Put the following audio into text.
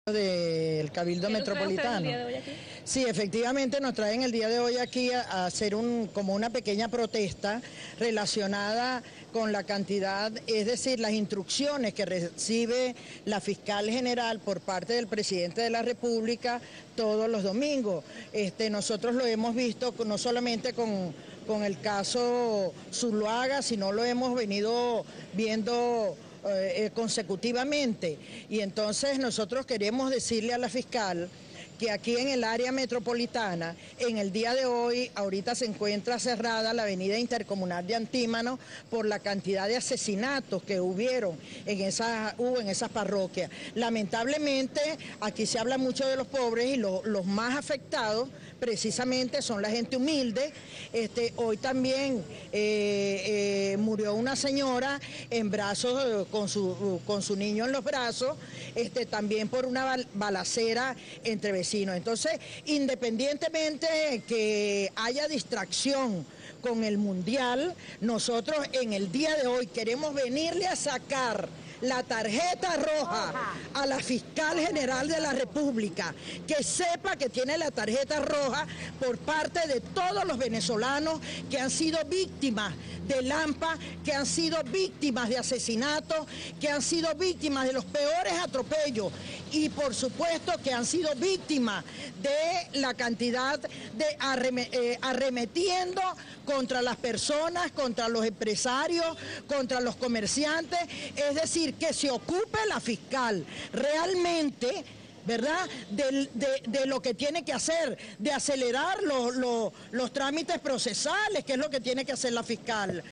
Del Cabildo Metropolitano. ¿El día de hoy aquí? Sí, efectivamente nos traen el día de hoy aquí a hacer como una pequeña protesta relacionada con la cantidad, es decir, las instrucciones que recibe la fiscal general por parte del presidente de la República todos los domingos. Nosotros lo hemos visto no solamente con el caso Zuluaga, sino lo hemos venido viendo consecutivamente, y entonces nosotros queremos decirle a la fiscal que aquí en el área metropolitana, en el día de hoy, ahorita se encuentra cerrada la avenida intercomunal de Antímano por la cantidad de asesinatos que hubo en esas parroquias. Lamentablemente, aquí se habla mucho de los pobres y los más afectados precisamente son la gente humilde. Hoy también murió una señora en brazos, con su niño en los brazos, también por una balacera entre vecinos. Entonces, independientemente que haya distracción con el mundial, nosotros en el día de hoy queremos venirle a sacar la tarjeta roja a la fiscal general de la República, que sepa que tiene la tarjeta roja por parte de todos los venezolanos que han sido víctimas de Lampa, que han sido víctimas de asesinatos, que han sido víctimas de los peores atropellos y por supuesto que han sido víctimas de la cantidad de arremetiendo contra las personas, contra los empresarios, contra los comerciantes. Es decir, que se ocupe la fiscal realmente, ¿verdad?, de lo que tiene que hacer, de acelerar los trámites procesales, que es lo que tiene que hacer la fiscal.